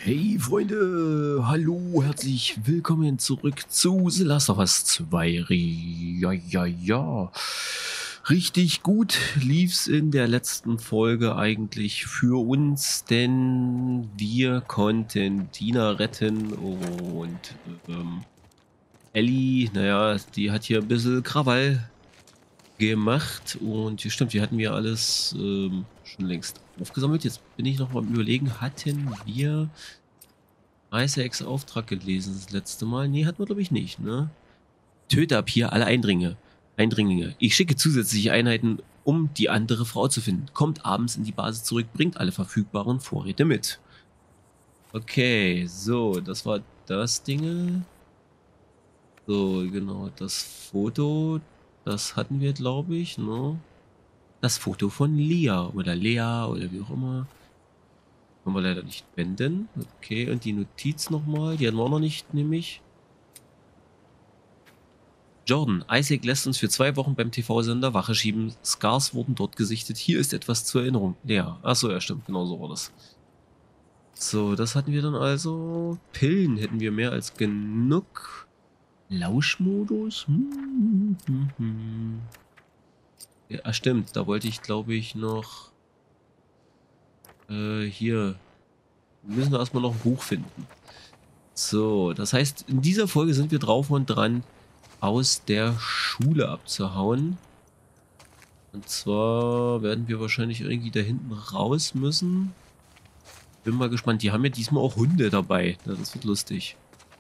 Hey Freunde, hallo, herzlich willkommen zurück zu The Last of Us 2. Ja. Richtig gut lief's in der letzten Folge eigentlich für uns, denn wir konnten Dina retten und Ellie, naja, die hat hier ein bisschen Krawall gemacht und stimmt, die hatten wir alles schon längst aufgesammelt. Jetzt bin ich noch mal am Überlegen, hatten wir Isaacs Auftrag gelesen das letzte Mal? Nee, hatten wir glaube ich nicht, ne? Töte ab hier alle Eindringlinge. Ich schicke zusätzliche Einheiten, um die andere Frau zu finden. Kommt abends in die Basis zurück, bringt alle verfügbaren Vorräte mit. Okay, so, das war das Dinge. So, genau, das Foto, das hatten wir, glaube ich, ne? Das Foto von Lea oder wie auch immer. Können wir leider nicht wenden. Okay, und die Notiz nochmal, die hatten wir auch noch nicht, nämlich. Jordan, Isaac lässt uns für 2 Wochen beim TV-Sender Wache schieben. Scars wurden dort gesichtet. Hier ist etwas zur Erinnerung. Ja, achso, ja, stimmt. Genau so war das. So, das hatten wir dann also. Pillen hätten wir mehr als genug. Lauschmodus? Ja, stimmt. Da wollte ich, glaube ich, noch. Hier. Wir müssen erstmal noch ein Buch finden. So, das heißt, in dieser Folge sind wir drauf und dran, aus der Schule abzuhauen. Und zwar werden wir wahrscheinlich irgendwie da hinten raus müssen. Bin mal gespannt. Die haben ja diesmal auch Hunde dabei. Ja, das wird lustig.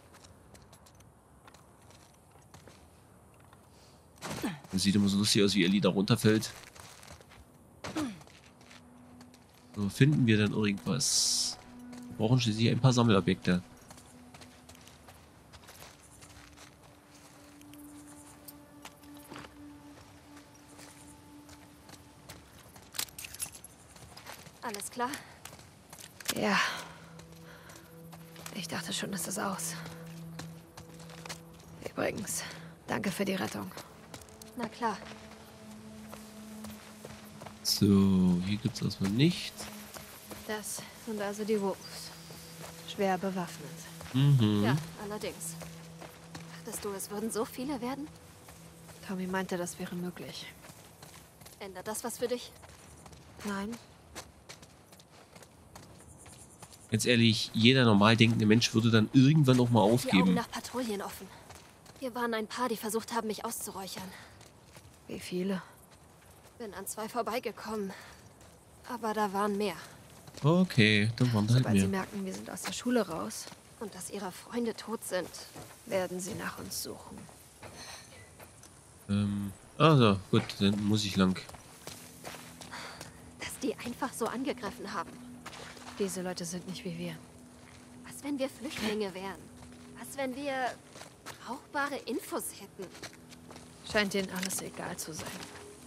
Das sieht immer so lustig aus, wie Ellie da runterfällt. So, finden wir denn irgendwas? Wir brauchen schließlich ein paar Sammelobjekte. Alles klar? Ja. Ich dachte schon, ist das aus. Übrigens, danke für die Rettung. Na klar. So, hier gibt es erstmal nichts. Das sind also die Wolves. Schwer bewaffnet. Ja, allerdings. Dachtest du, es würden so viele werden? Tommy meinte, das wäre möglich. Ändert das was für dich? Nein? Ganz ehrlich, jeder normal denkende Mensch würde dann irgendwann auch mal Die Augen aufgeben. nach Patrouillen offen. Hier waren ein paar, die versucht haben, mich auszuräuchern. Wie viele? Bin an 2 vorbeigekommen. Aber da waren mehr. Okay, dann waren da halt Sobald sie mehr. merken, wir sind aus der Schule raus, Und dass ihre Freunde tot sind. werden sie nach uns suchen. Also, gut, dann muss ich lang. Dass die einfach so angegriffen haben. Diese Leute sind nicht wie wir. Was, wenn wir Flüchtlinge wären? Was, wenn wir brauchbare Infos hätten? Scheint denen alles egal zu sein.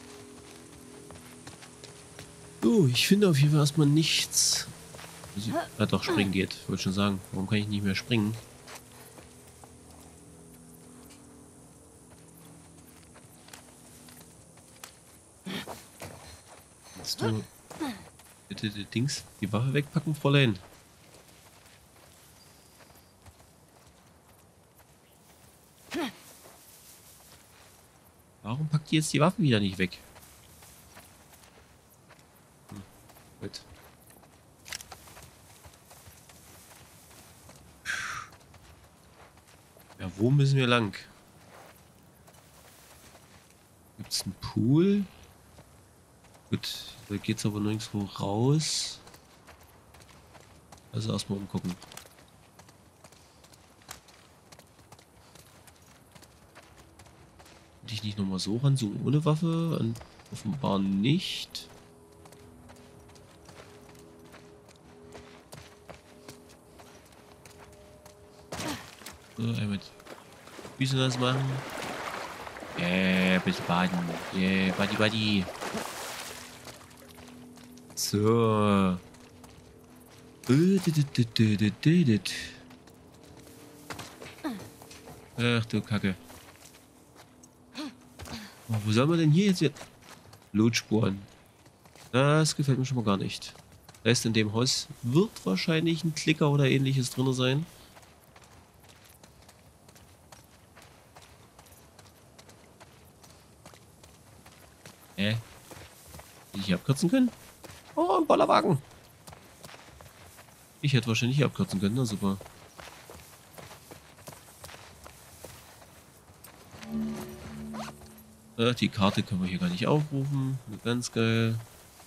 So, ich finde auf jeden Fall erstmal nichts. Doch, springen geht. Wollte schon sagen. Warum kann ich nicht mehr springen? Kannst du bitte die Dings, die Waffe wegpacken, Fräulein? Warum packt die jetzt die Waffe wieder nicht weg? Gut. Ja, wo müssen wir lang? Gibt es einen Pool? Gut, da geht's aber nirgendwo raus. Also erstmal umgucken. Könnte ich nicht nochmal so ran, so ohne Waffe? Offenbar nicht. So, einmal die Füße nass machen. Bitte baden. Buddy. So. Ach du Kacke. Oh, wo soll man denn hier jetzt wieder? Blutspuren. Das gefällt mir schon mal gar nicht. Das heißt, in dem Haus wird wahrscheinlich ein Klicker oder ähnliches drin sein. Hätte ich hier abkürzen können? Oh, ein Bollerwagen. Ich hätte wahrscheinlich hier abkürzen können, na super. Die Karte können wir hier gar nicht aufrufen. Ganz geil.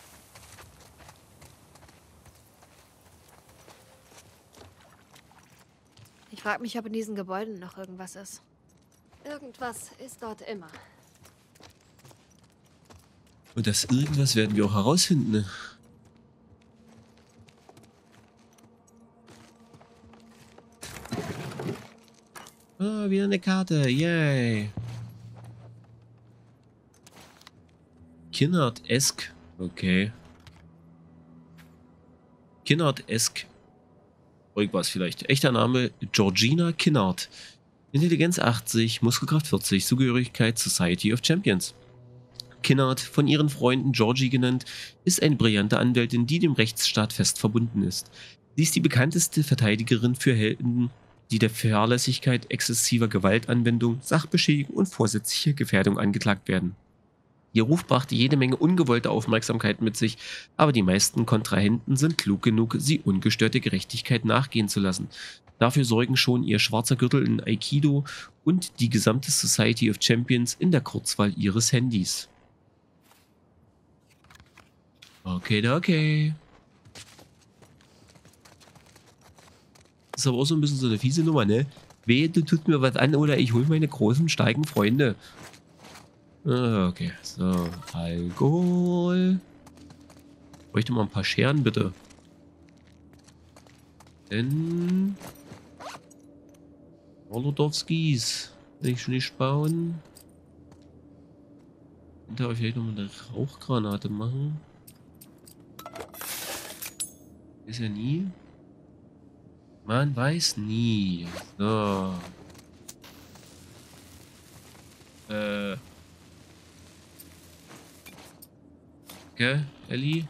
Ich frage mich, ob in diesen Gebäuden noch irgendwas ist. Irgendwas ist dort immer. Und das irgendwas werden wir auch herausfinden. Ne? Ah, wieder eine Karte. Yay. Kinnard-esque. Okay. Kinnard-esque. Irgendwas vielleicht. Echter Name Georgina Kinnard. Intelligenz 80, Muskelkraft 40, Zugehörigkeit Society of Champions. Kinnard, von ihren Freunden Georgie genannt, ist eine brillante Anwältin, die dem Rechtsstaat fest verbunden ist. Sie ist die bekannteste Verteidigerin für Helden, die der Fahrlässigkeit, exzessiver Gewaltanwendung, Sachbeschädigung und vorsätzlicher Gefährdung angeklagt werden. Ihr Ruf brachte jede Menge ungewollte Aufmerksamkeit mit sich, aber die meisten Kontrahenten sind klug genug, sie ungestörte Gerechtigkeit nachgehen zu lassen. Dafür sorgen schon ihr schwarzer Gürtel in Aikido und die gesamte Society of Champions in der Kurzwahl ihres Handys. Okay. Das ist aber auch so ein bisschen so eine fiese Nummer, ne? Wehe, du tut mir was an oder ich hol meine großen, starken Freunde. Okay, so, Alkohol. Ich bräuchte mal ein paar Scheren, bitte. Denn Wolodowskis. Will ich schon nicht bauen. Könnte ich vielleicht noch mal eine Rauchgranate machen. Ist ja nie. Man weiß nie. So. Okay, Ellie.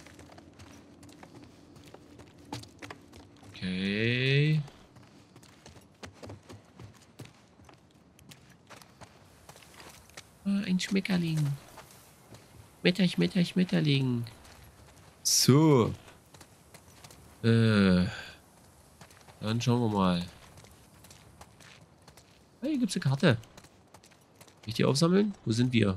Okay. Ein Schmetterling. Schmetterling. So. Dann schauen wir mal. Hey, hier gibt's eine Karte. Kann ich die aufsammeln? Wo sind wir?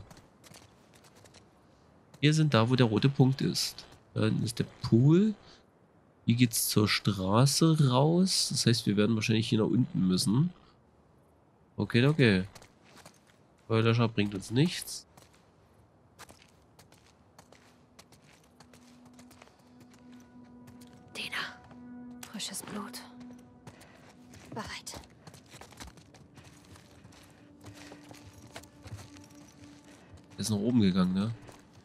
Wir sind da, wo der rote Punkt ist. Dann ist der Pool. Hier geht's zur Straße raus. Das heißt, wir werden wahrscheinlich hier nach unten müssen. Okay. Feuerlöscher bringt uns nichts. Dina, frisches Blut. Bereit. Ist nach oben gegangen, ne?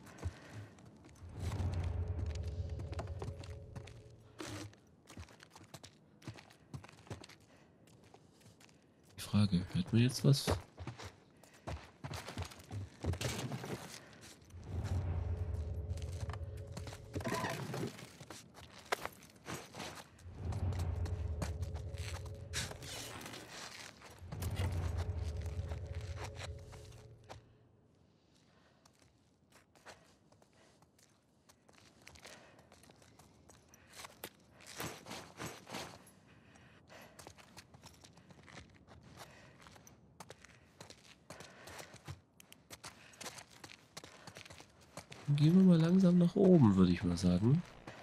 Die Frage, hört man jetzt was? Gehen wir mal langsam nach oben, würde ich mal sagen.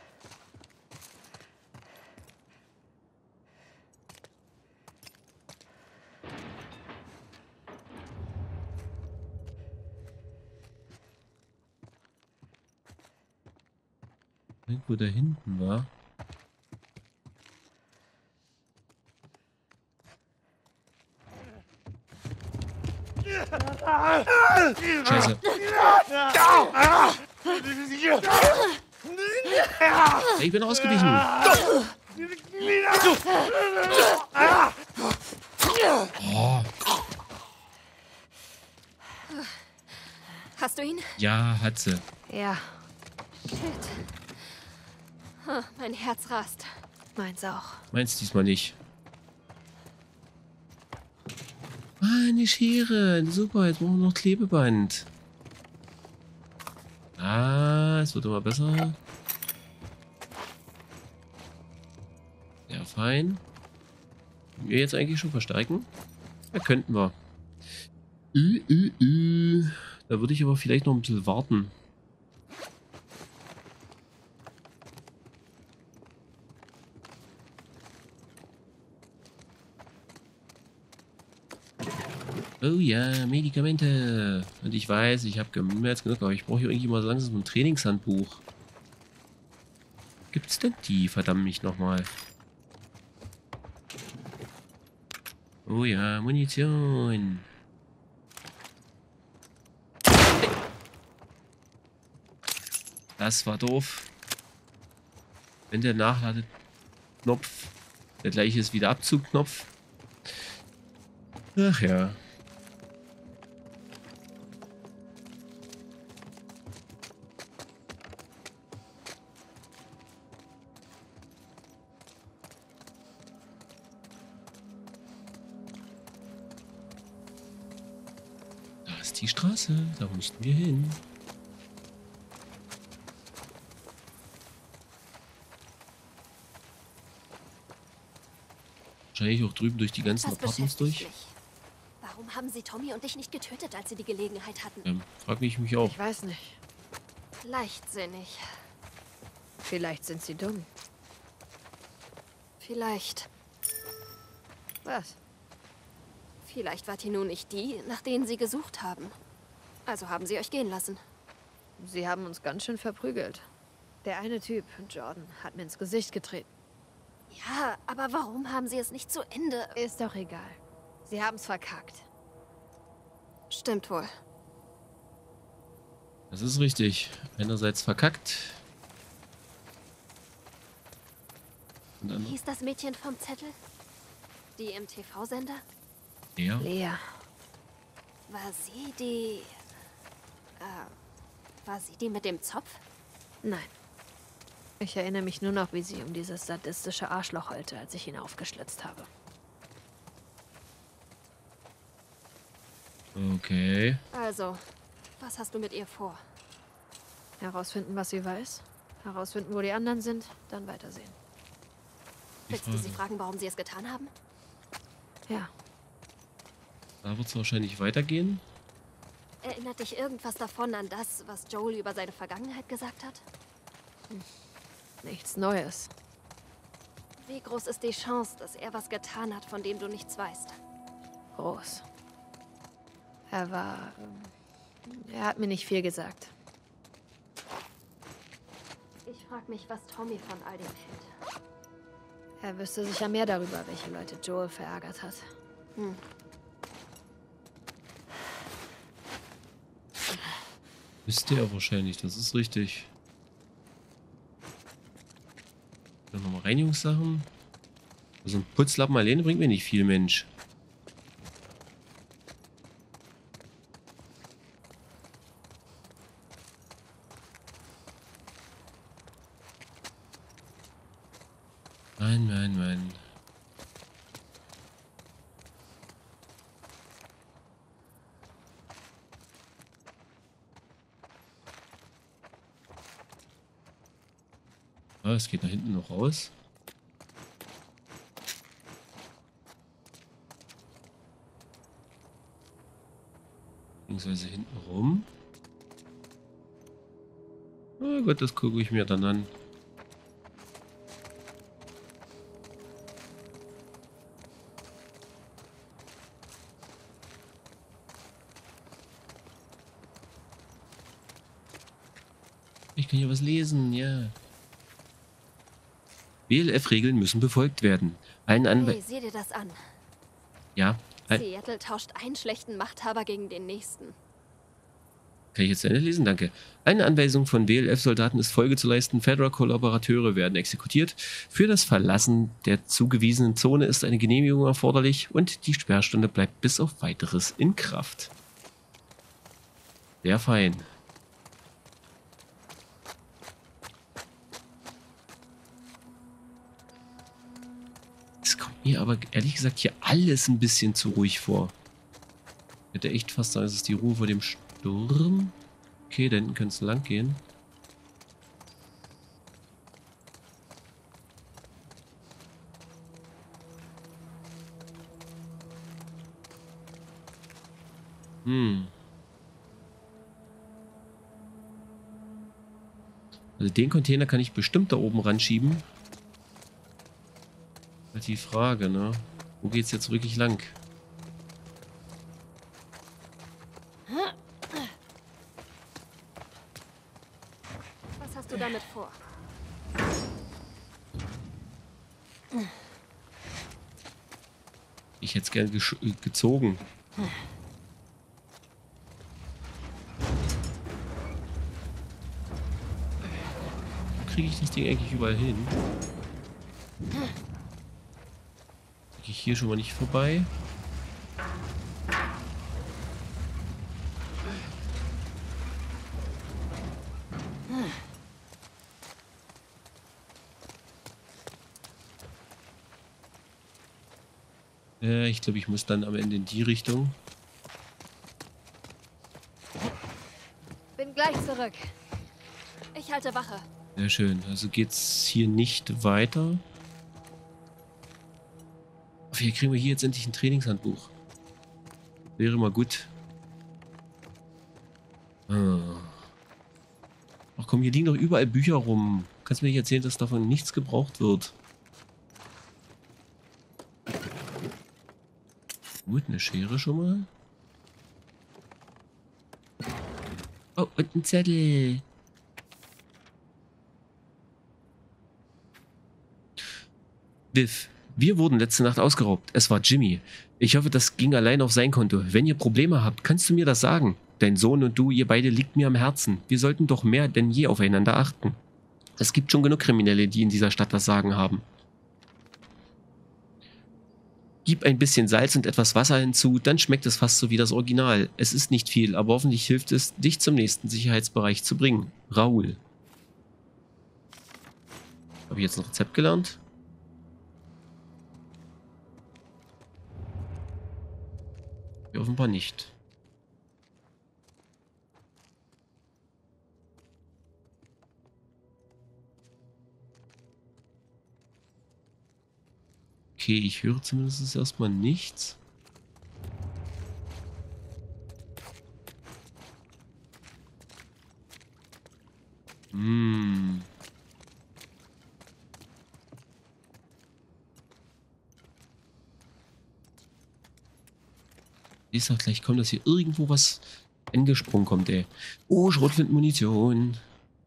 Irgendwo da hinten war. Scheiße. Hey, ich bin ausgewichen. Oh. Hast du ihn? Ja, hat sie. Ja. Shit. Mein Herz rast. Meins auch. Meins diesmal nicht. Ah, eine Schere. Super, jetzt brauchen wir noch Klebeband. Ah, es wird immer besser. Sehr fein. Können wir jetzt eigentlich schon verstärken? Ja, könnten wir. Da würde ich aber vielleicht noch ein bisschen warten. Oh ja, Medikamente. Und ich weiß, ich habe mehr als genug, aber ich brauche hier irgendwie mal so langsam ein Trainingshandbuch. Gibt's denn die? Verdammt mich nochmal. Oh ja, Munition. Das war doof. Wenn der Nachladeknopf der gleiche ist wie der Abzugknopf. Ach ja. Da ist die Straße. Da mussten wir hin. Wahrscheinlich auch drüben durch die ganzen Das Apartments beschäftigt durch. mich. Warum haben sie Tommy und dich nicht getötet, als sie die Gelegenheit hatten? Frag mich auch. Ich weiß nicht. Leichtsinnig. Vielleicht sind sie dumm. Vielleicht. Was? Vielleicht war Tinu nicht die, nach denen sie gesucht haben. Also haben sie euch gehen lassen. Sie haben uns ganz schön verprügelt. Der eine Typ, Jordan, hat mir ins Gesicht getreten. Ja, aber warum haben sie es nicht zu Ende? Ist doch egal. Sie haben's verkackt. Stimmt wohl. Das ist richtig. Einerseits verkackt. Und dann Hieß das Mädchen vom Zettel? Die im TV-Sender? ja. Lea. War sie die... war sie die mit dem Zopf? Nein. Ich erinnere mich nur noch, wie sie um dieses sadistische Arschloch heulte, als ich ihn aufgeschlitzt habe. Okay. Also, was hast du mit ihr vor? Herausfinden, was sie weiß. Herausfinden, wo die anderen sind. Dann weitersehen. Willst du sie fragen, warum sie es getan haben? Ja. Da wird es wahrscheinlich weitergehen. Erinnert dich irgendwas davon an das, was Joel über seine Vergangenheit gesagt hat? Nichts Neues. Wie groß ist die Chance, dass er was getan hat, von dem du nichts weißt? Groß. Er hat mir nicht viel gesagt. Ich frage mich, was Tommy von all dem hält. Er wüsste sicher mehr darüber, welche Leute Joel verärgert hat. Wisst ihr wahrscheinlich, das ist richtig. Dann nochmal Reinigungssachen. Also ein Putzlappen alleine bringt mir nicht viel, Mensch. Nein. Ah, es geht nach hinten noch raus. Beziehungsweise hinten rum. Oh Gott, das gucke ich mir dann an. Ich kann hier was lesen, ja. WLF-Regeln müssen befolgt werden. Allen Hey, sieh dir das an. Ja, Seattle tauscht einen schlechten Machthaber gegen den nächsten. kann ich jetzt zu Ende lesen? Danke. Eine Anweisung von WLF-Soldaten ist Folge zu leisten. Federal-Kollaborateure werden exekutiert. Für das Verlassen der zugewiesenen Zone ist eine Genehmigung erforderlich und die Sperrstunde bleibt bis auf Weiteres in Kraft. Sehr fein. Es kommt mir aber ehrlich gesagt hier alles ein bisschen zu ruhig vor. Ich hätte echt fast sagen, es ist die Ruhe vor dem Sturm. Okay, da hinten könnte es lang gehen. Also den Container kann ich bestimmt da oben ranschieben. Halt die Frage, ne? Wo geht's jetzt wirklich lang? Was hast du damit vor? Ich hätte es gern gezogen. Kriege ich das Ding eigentlich überall hin? Kriege ich hier schon mal nicht vorbei? Ich glaube, ich muss dann am Ende in die Richtung. Bin gleich zurück. Ich halte Wache. Sehr schön. Also geht's hier nicht weiter. Vielleicht kriegen wir hier jetzt endlich ein Trainingshandbuch. Wäre mal gut. Ach komm, hier liegen doch überall Bücher rum. Kannst du mir nicht erzählen, dass davon nichts gebraucht wird? Gut, eine Schere schon mal. Oh, und ein Zettel. Biff, wir wurden letzte Nacht ausgeraubt. Es war Jimmy. Ich hoffe, das ging allein auf sein Konto. Wenn ihr Probleme habt, kannst du mir das sagen. Dein Sohn und du, ihr beide liegt mir am Herzen. Wir sollten doch mehr denn je aufeinander achten. Es gibt schon genug Kriminelle, die in dieser Stadt das Sagen haben. Gib ein bisschen Salz und etwas Wasser hinzu, dann schmeckt es fast so wie das Original. Es ist nicht viel, aber hoffentlich hilft es, dich zum nächsten Sicherheitsbereich zu bringen. Raoul. Habe ich jetzt ein Rezept gelernt? Ja, offenbar nicht. Okay, ich höre zumindest erstmal nichts. Ich sag gleich, kommt, dass hier irgendwo was angesprungen kommt, ey. Oh, Schrotflintenmunition.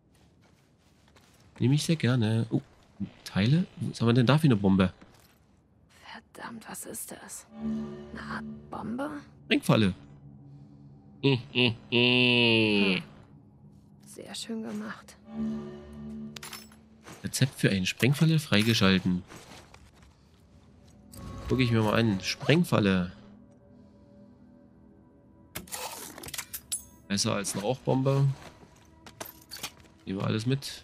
Nehme ich sehr gerne. Oh, Teile? Was haben wir denn da für eine Bombe? Verdammt, was ist das? Eine Art Bombe? Sprengfalle. Sehr schön gemacht. Rezept für eine Sprengfalle freigeschalten. Gucke ich mir mal an. Sprengfalle. Besser als eine Rauchbombe. Nehmen wir alles mit.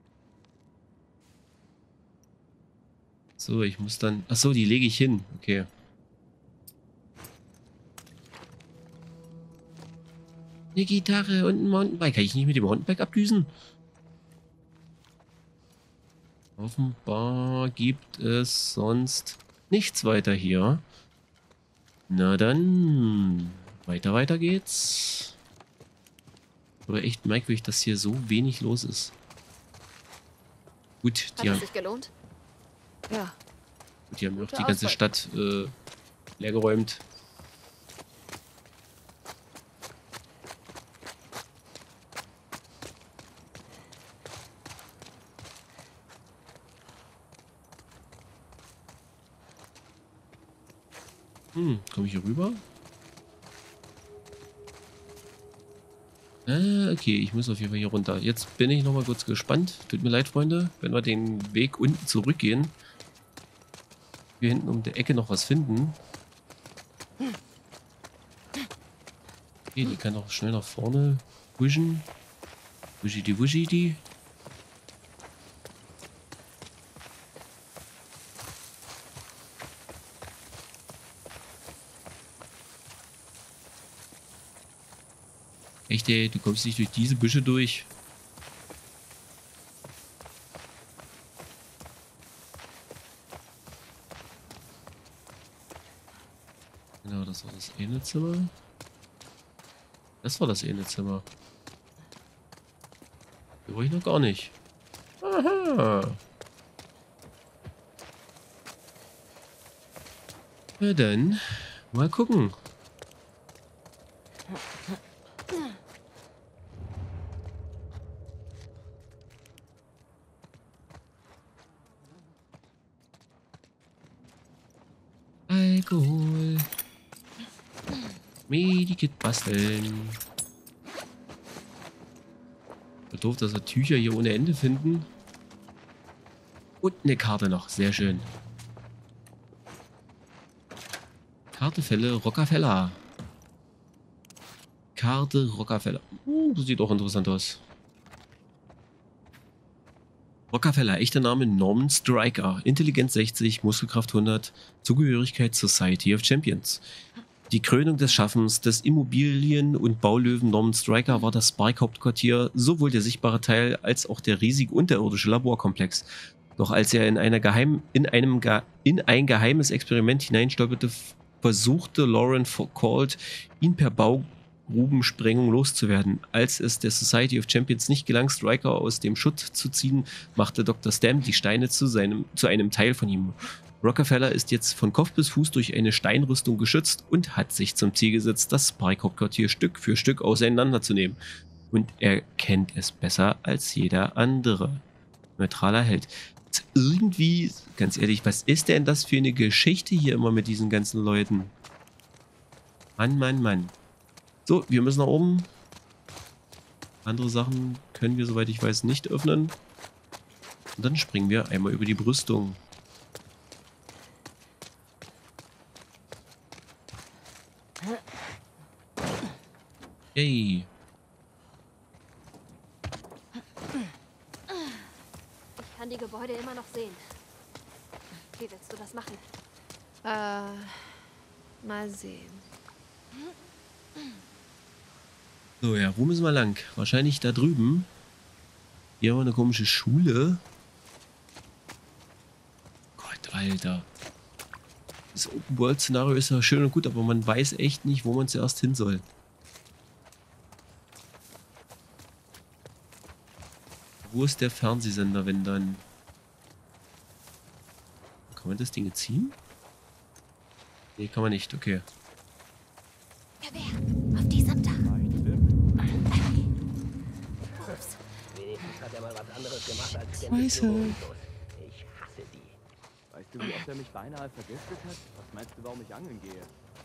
So, ich muss dann... Achso, die lege ich hin. Okay. Eine Gitarre und ein Mountainbike. Kann ich nicht mit dem Mountainbike abdüsen? Offenbar gibt es sonst nichts weiter hier. Na dann... Weiter geht's. Aber echt merkwürdig, dass hier so wenig los ist. Gut, Hat es sich gelohnt? Ja. die haben auch Gute die ganze Auswahl. Stadt leergeräumt. Komme ich hier rüber? Okay, ich muss auf jeden Fall hier runter. Jetzt bin ich noch mal kurz gespannt. Tut mir leid, Freunde, wenn wir den Weg unten zurückgehen. Wir hinten um die Ecke noch was finden. Okay, die kann auch schnell nach vorne wischen. Wuschidi. Echt, ey, du kommst nicht durch diese Büsche durch. Genau, das war das eine Zimmer. Das war das eine Zimmer. Hier war ich noch gar nicht. Aha. Na dann, mal gucken. Alkohol. Medikit basteln. So doof, dass wir Tücher hier ohne Ende finden. Und eine Karte noch. Sehr schön. Kartefälle Rockefeller. Karte Rockefeller. Das sieht auch interessant aus. Rockefeller, echter Name Norman Stryker. Intelligenz 60, Muskelkraft 100, Zugehörigkeit Society of Champions. Die Krönung des Schaffens des Immobilien- und Baulöwen Norman Stryker war das Spark-Hauptquartier, sowohl der sichtbare Teil als auch der riesige unterirdische Laborkomplex. Doch als er in ein geheimes Experiment hineinstolperte, versuchte Lauren Colt, ihn per Baugrubensprengung loszuwerden. Als es der Society of Champions nicht gelang, Stryker aus dem Schutt zu ziehen, machte Dr. Stamp die Steine zu einem Teil von ihm. Rockefeller ist jetzt von Kopf bis Fuß durch eine Steinrüstung geschützt und hat sich zum Ziel gesetzt, das Spark-Hauptquartier Stück für Stück auseinanderzunehmen. Und er kennt es besser als jeder andere. Neutraler Held. Irgendwie, ganz ehrlich, was ist denn das für eine Geschichte hier immer mit diesen ganzen Leuten? Mann, Mann, Mann. So, wir müssen nach oben. Andere Sachen können wir, soweit ich weiß, nicht öffnen. Und dann springen wir einmal über die Brüstung. Yay. Ich kann die Gebäude immer noch sehen. Wie willst du das machen? Mal sehen. So, ja, wo müssen wir lang? Wahrscheinlich da drüben. Hier haben wir eine komische Schule. Gott, Alter. Das Open-World-Szenario ist ja schön und gut, aber man weiß echt nicht, wo man zuerst hin soll. Wo ist der Fernsehsender, wenn dann... Kann man das Ding jetzt ziehen? Nee, kann man nicht, okay. Gewehr, auf diesem Dach. Ups. Wenigstens hat er mal was anderes gemacht als Scheiße. Ich hasse die. Weißt du, wie oft er mich beinahe vergiftet hat? Was meinst du, warum ich angeln gehe?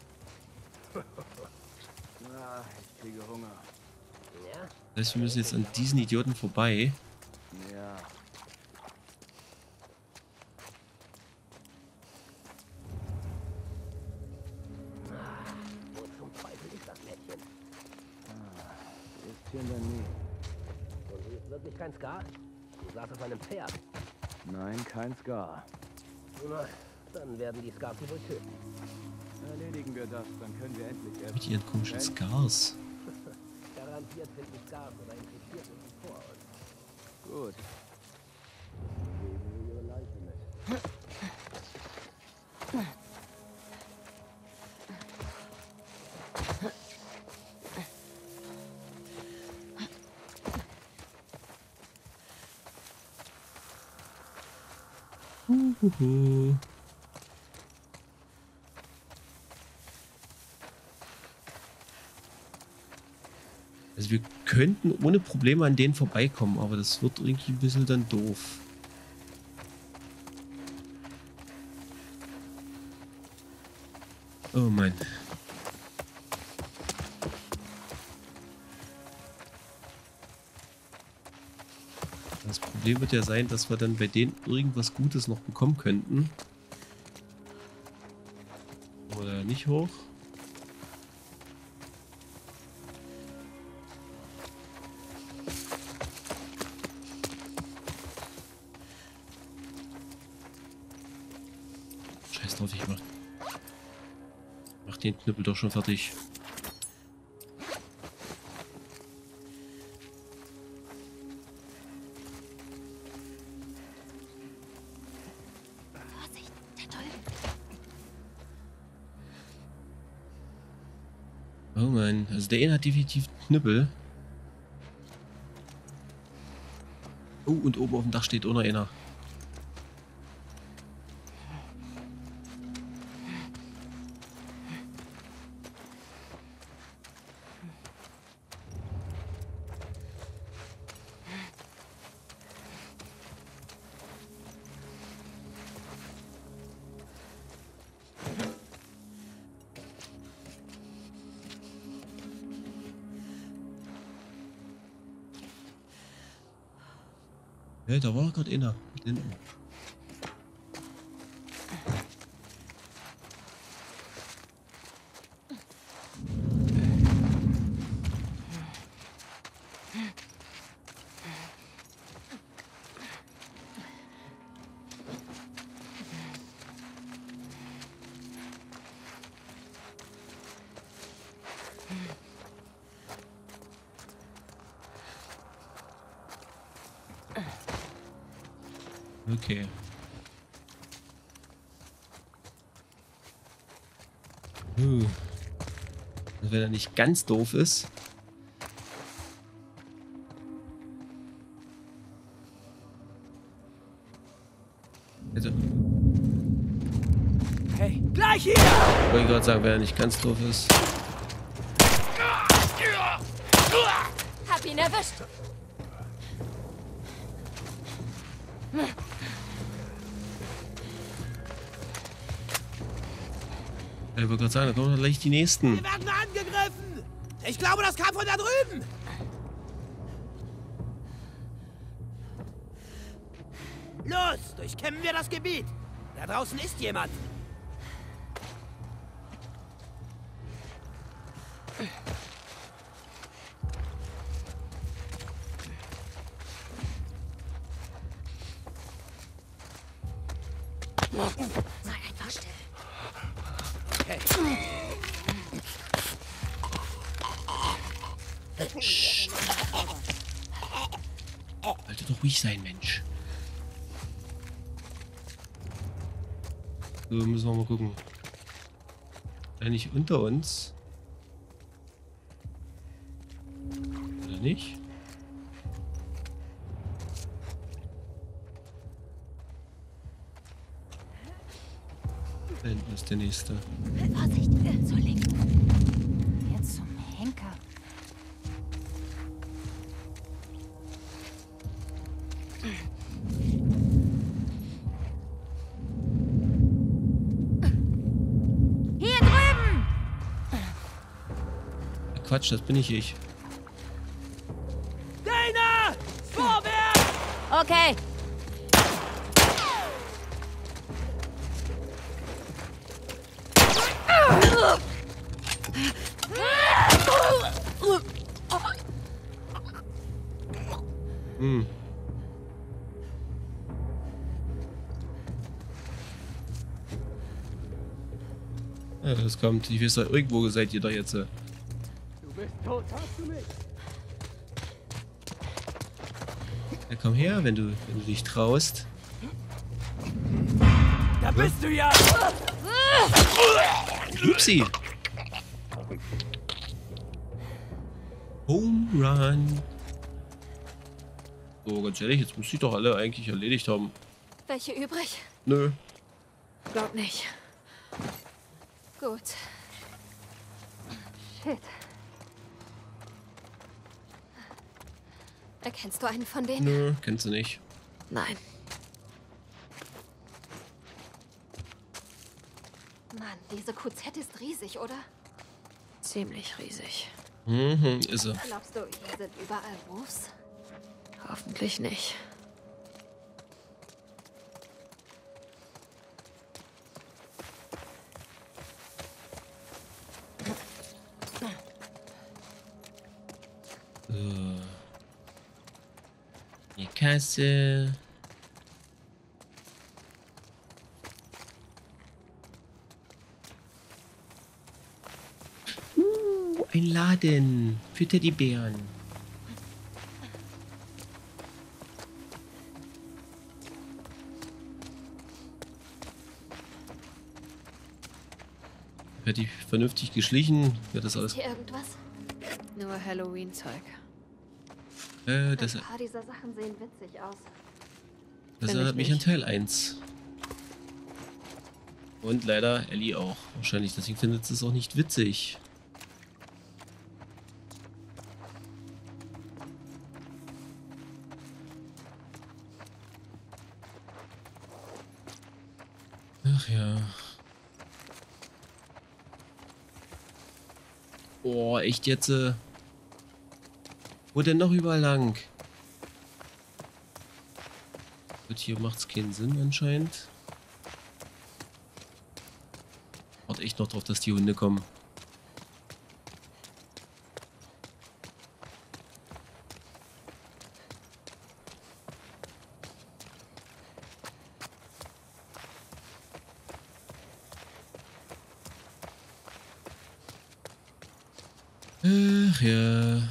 Ich kriege Hunger. Ja? Das heißt, wir müssen jetzt an diesen Idioten vorbei. Ja. Wo zum Teufel ist das Mädchen? Ist hier in der Nähe. Und sie ist wirklich kein Scar? Du saß auf einem Pferd. Nein, kein Scar. Na, dann werden die Scars sie wohl töten. Erledigen wir das, dann können wir endlich Mit ihren komischen Scars. Garantiert finden Scars oder Infizierte sie vor uns. Gut. Geben wir ihre Leiche mit. Huhuhu. Also wir könnten ohne Probleme an denen vorbeikommen, aber das wird irgendwie ein bisschen dann doof. Oh Mann. Das Problem wird ja sein, dass wir dann bei denen irgendwas Gutes noch bekommen könnten. Oder nicht hoch. Scheiß drauf, ich mach den Knüppel doch schon fertig. toll. Oh Mann, also der eine hat definitiv Knüppel. Oh, und oben auf dem Dach steht auch noch einer. Ja, da war gerade einer. Hinten. Okay. Also wenn er nicht ganz doof ist. Also, Hey, gleich hier! wollte ich gerade sagen, wenn er nicht ganz doof ist. Hab ihn erwischt. Ich wollte gerade sagen, da kommen doch gleich die nächsten. Wir werden angegriffen! Ich glaube, das kam von da drüben! Los, durchkämmen wir das Gebiet! Da draußen ist jemand! Sei einfach still. Hey, Sollte doch ruhig sein, Mensch. So, müssen wir mal gucken. Eigentlich unter uns. Oder nicht? Da hinten ist der nächste. Vorsicht, zur Linken. Jetzt zum Henker. Hier drüben! Quatsch, das bin nicht ich. Dana! Vorwärts! Okay. Hm. Ja, das kommt. Ich weiß, irgendwo seid ihr da jetzt. Du bist tot, hast du mich? Ja, komm her, wenn du dich traust. Da bist du ja! Upsi. Home Run. So, ganz ehrlich, jetzt muss ich doch alle eigentlich erledigt haben. Welche übrig? Nö. Glaub nicht. Gut. Shit. Erkennst du einen von denen? Nö, kennst du nicht. Nein. Mann, diese QZ ist riesig, oder? Ziemlich riesig. Mhm, ist er. Glaubst du, hier sind überall Wolves? Hoffentlich nicht. So. Die Kasse. Ein Laden für Teddybären. Hätte ich vernünftig geschlichen, wäre das alles. Hier irgendwas? Nur Halloween-Zeug. Das Ein paar dieser Sachen sehen witzig aus. erinnert mich an nicht. Teil 1. Und leider Ellie auch. Wahrscheinlich, deswegen findet sie es auch nicht witzig. Ach ja. Oh, echt jetzt? Wo denn noch überall lang? Gut, hier macht's keinen Sinn anscheinend. Warte echt noch drauf, dass die Hunde kommen. Ach ja.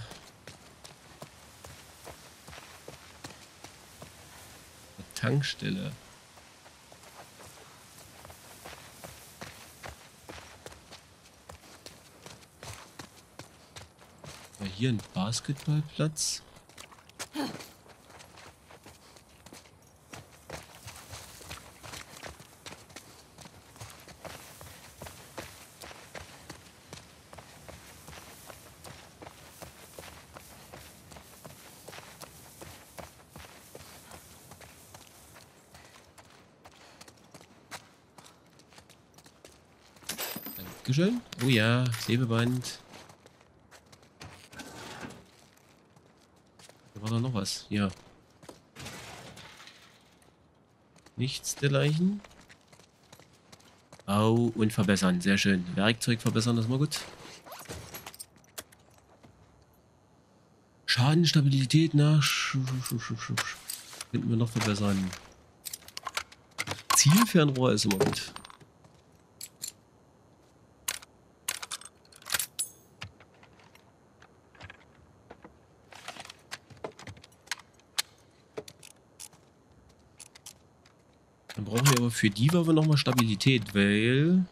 Tankstelle. War hier ein Basketballplatz? Dankeschön. Oh ja, Klebeband. Da war doch noch was. Ja. Nichts dergleichen. Au und verbessern. Sehr schön. Werkzeug verbessern, das ist mal gut. Schadenstabilität nach. Könnten wir noch verbessern. Zielfernrohr ist immer gut. Dann brauchen wir aber für die Waffe nochmal Stabilität, weil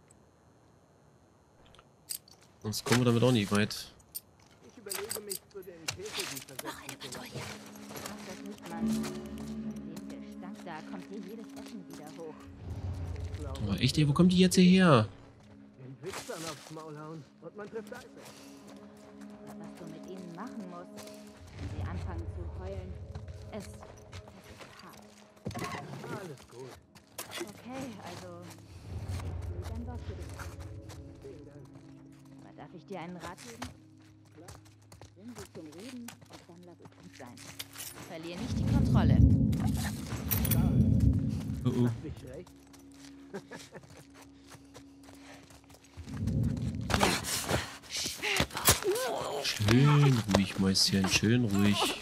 sonst kommen wir damit auch nicht weit. Ich überlege mich zu den Käsebieten. Noch eine Patrouille. Mach das nicht, Mann. Bei dem Gestank da kommt hier jedes Essen wieder hoch. Aber echt, ey, wo kommt die jetzt hierher? Den Wichsern aufs Maul hauen und man trifft Eisen. Was du mit ihnen machen musst, wenn sie anfangen zu heulen, es ist hart. Alles gut. Okay, also ich will dein Wort für dich. Vielen Dank. Aber darf ich dir einen Rat geben? Klar. Bring sie zum Reden und dann lass es gut sein. Verlier nicht die Kontrolle. Oh, oh. Hab ich recht? Schön ruhig, Mäuschen, schön ruhig.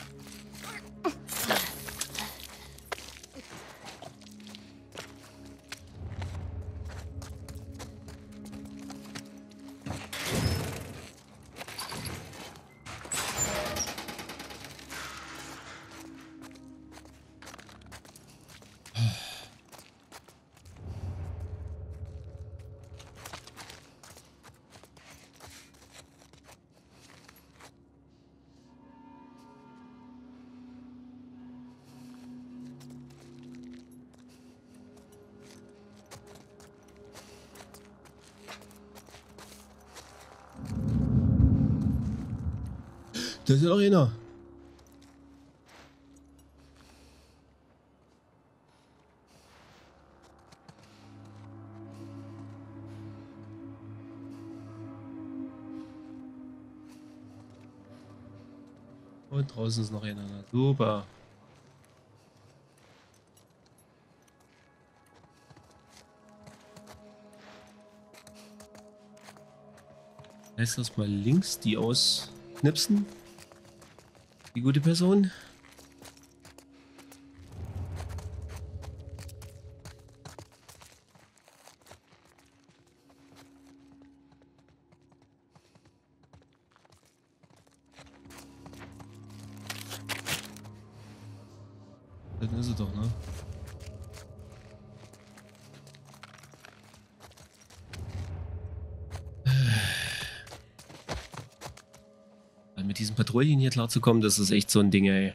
Das ist ja doch einer. Und draußen ist noch einer. Super. Heißt das mal links die ausknipsen? Die gute Person. Das ist es doch, ne? mit diesen Patrouillen hier klarzukommen, das ist echt so ein Ding, ey.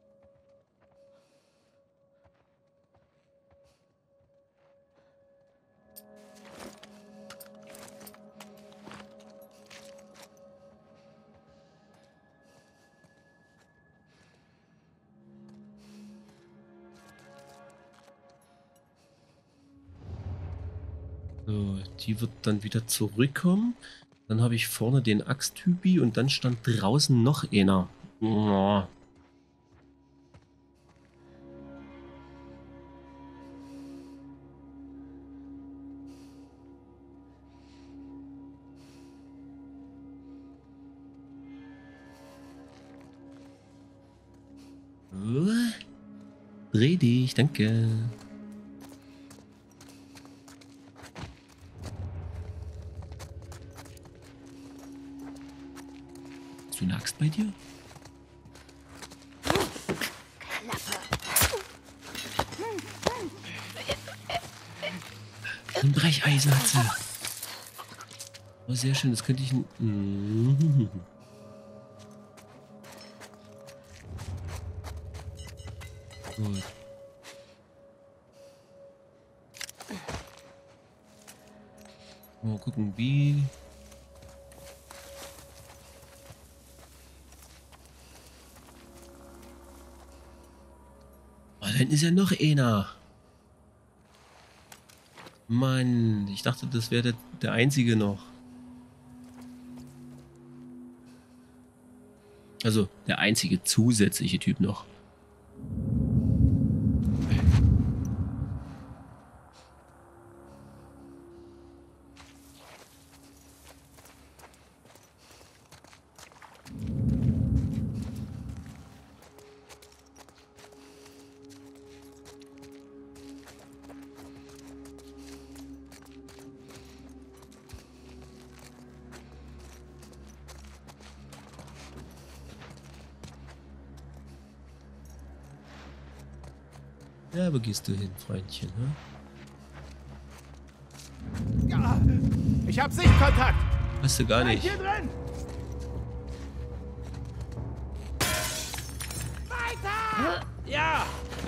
So, die wird dann wieder zurückkommen. Dann habe ich vorne den Axttypi und dann stand draußen noch einer. Oh. Dreh dich, danke. Hast du eine Axt bei dir? Ein Brecheisen hat sie. Oh, sehr schön, das könnte ich... Gut. Mal gucken, wie... Oh, da hinten ist ja noch einer. Mann, ich dachte, das wäre der einzige noch. Also, der einzige zusätzliche Typ noch. Ja, wo gehst du hin, Freundchen? Ne? Ja, ich hab Sichtkontakt. Hast du gar nicht. Hier drin. Weiter! Ja!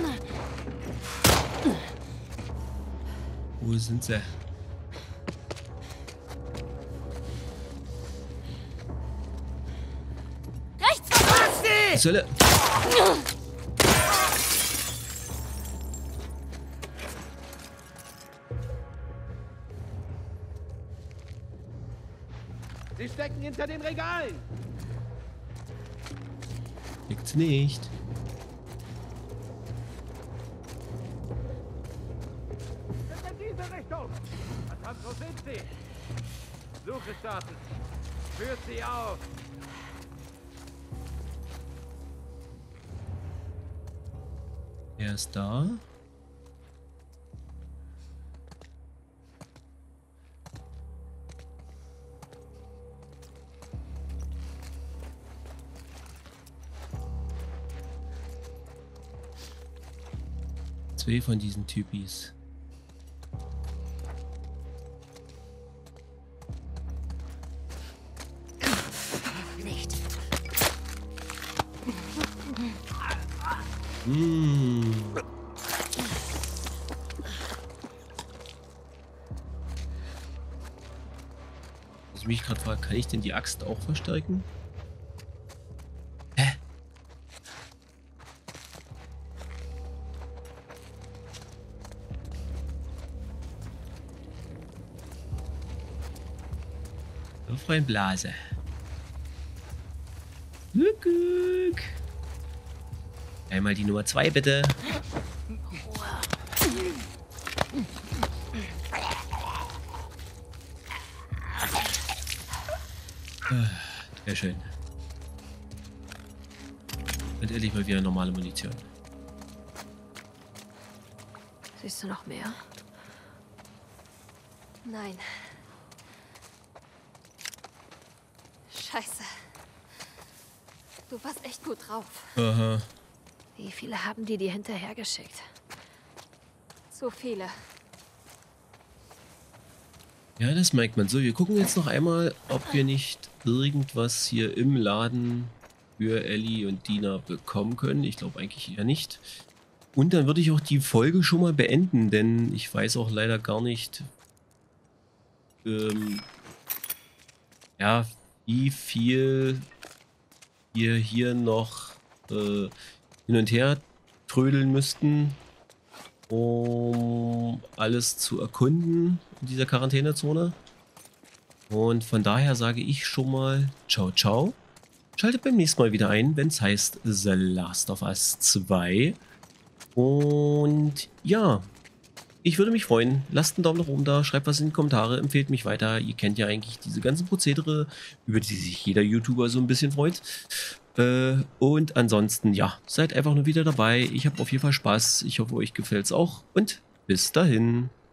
Wo sind sie? Rechts! Was soll er? Sie stecken hinter den Regalen. Liegt's nicht. In diese Richtung. Verdammt, wo sind sie? Suche starten. Führt sie auf. Er ist da. Zwei von diesen Typis. Nicht. Was ich mich gerade frage, kann ich denn die Axt auch verstärken? Hä? Freund Blase. Guck. Einmal die Nummer 2 bitte. Sehr schön. Und endlich mal wieder normale Munition. Siehst du noch mehr? Nein. Scheiße. Du warst echt gut drauf. Aha. Wie viele haben die dir hinterhergeschickt? Zu viele. Ja, das merkt man. So, wir gucken jetzt noch einmal, ob wir nicht irgendwas hier im Laden für Ellie und Dina bekommen können. Ich glaube eigentlich eher nicht. Und dann würde ich auch die Folge schon mal beenden, denn ich weiß auch leider gar nicht, ja, wie viel wir hier noch hin und her trödeln müssten, um alles zu erkunden in dieser Quarantänezone. Und von daher sage ich schon mal ciao, ciao. Schaltet beim nächsten Mal wieder ein, wenn es heißt The Last of Us 2. Und ja, ich würde mich freuen. Lasst einen Daumen nach oben da, schreibt was in die Kommentare, empfehlt mich weiter. Ihr kennt ja eigentlich diese ganzen Prozedere, über die sich jeder YouTuber so ein bisschen freut. Und ansonsten, ja, seid einfach nur wieder dabei. Ich habe auf jeden Fall Spaß. Ich hoffe, euch gefällt es auch. Und bis dahin.